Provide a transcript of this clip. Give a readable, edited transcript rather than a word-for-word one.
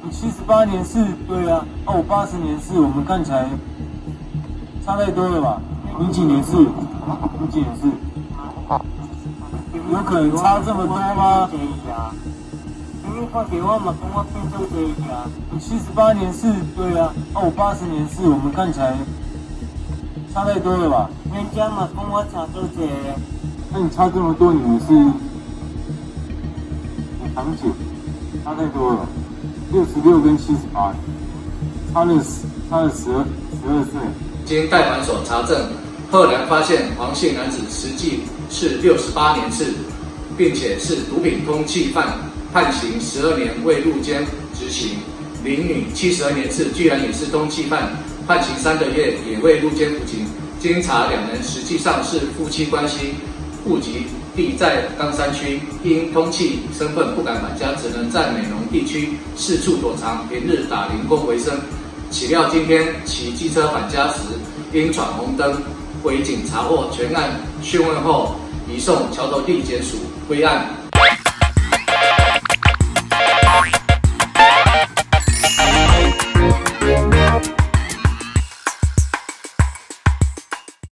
你78年是，对啊，我80年是，我们看起来差太多了吧？你几年是？你几年是？有可能差这么多吗？你78年是，对啊，我80年是，我们看起来差太多了吧？ 人家嘛跟我差多济。 那你差这么多，你们是你堂姐，差太多了，66跟78，差了12岁。 经代管所查证，赫然发现黄姓男子实际是68年次，并且是毒品通缉犯，判刑12年未入监执行。林女72年次，居然也是通缉犯，判刑3个月也未入监服刑。经查，两人实际上是夫妻关系，户籍地在冈山区，因通缉身份不敢返家，只能在美浓地区四处躲藏，平日打零工为生。岂料今天骑机车返家时，因闯红灯，违警查获，全案讯问后移送桥头地检署归案。